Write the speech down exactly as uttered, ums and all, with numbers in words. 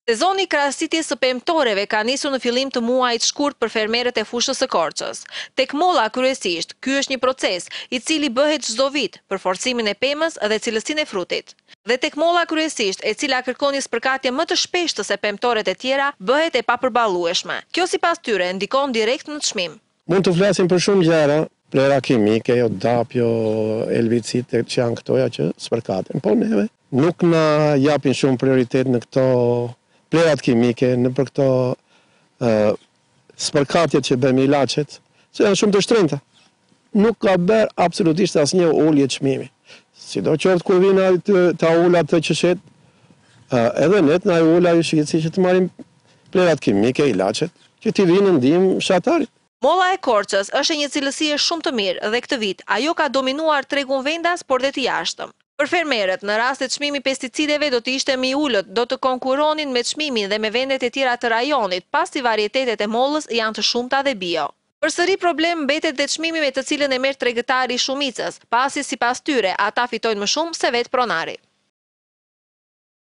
Sezoni i krahasitjes së pemtoreve ka nisur në fillim të muajit shkurt për fermerët e fushës së Korçës. Tek molla kryesisht, ky është një proces i cili bëhet çdo vit për forcimin e pemës dhe cilësinë e frutit. Dhe tek molla kryesisht, e cila kërkon një spërkatje më të shpeshtë se pemtoret e tjera, bëhet e papërballueshme. Kjo sipas tyre ndikon direkt në çmim. Mund të flasim për shumë gjëra, plera kimike, jo dap, jo elbicid, që janë këtoja që spërkaten. Po neve nuk na japin shumë prioritet në këto plerat kimike, në për këto uh, spërkatjet që bëjmë ilaçet, që janë shumë të shtrenjta. Nuk ka bërë absolutisht asnjë ulje çmimi. Sidoqoftë kur vina ta ula të qeshet, uh, edhe net na ula ju shitsi që të marrim plerat kimike, ilaçet, që t'i vinë ndihmë fshatarit. Molla e Korçës është një cilësie shumë të mirë dhe këtë vit ajo ka dominuar tregun vendas, por dhe të jashtëm. Për fermerët, në rast të çmimit pesticideve do të ishte më i ulët, do të konkuronin me çmimin dhe me vendet e tjera të rajonit, pasi varietatet e mollës janë të shumta dhe bio. Përsëri problem mbetet dhe çmimi me të cilën e merr tregëtari i shumicës, pasi sipas tyre ata fitojnë më shumë se vetë pronari.